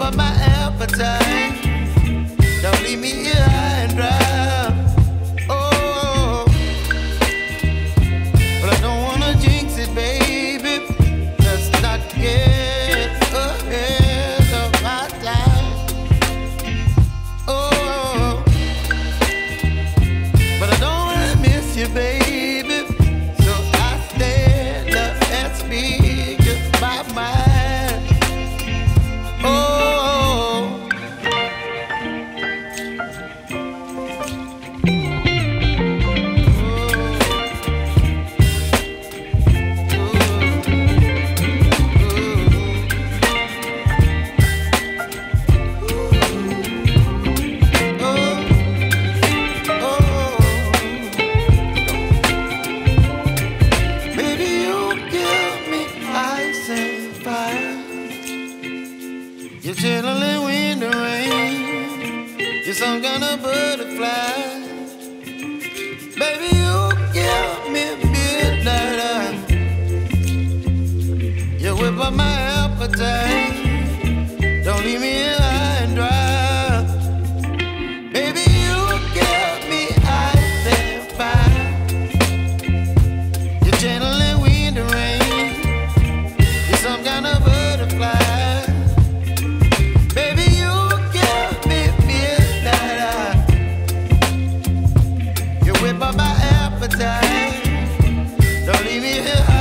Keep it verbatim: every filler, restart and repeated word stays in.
up my appetite. Don't leave me here high and dry. Oh, but I don't wanna jinx it, baby. Let's not get ahead of my time. Oh, but I don't wanna miss you, baby. So I stand up and speak just my mind. Oh. You're chilling wind and rain. You're some kind of butterfly. Baby, you give me midnight. You whip up my appetite. Don't leave me here high and dry. Baby, you give me ice and fire. You're channeling wind and rain. You're some kind of butterfly. Whip up my appetite. Don't leave me here.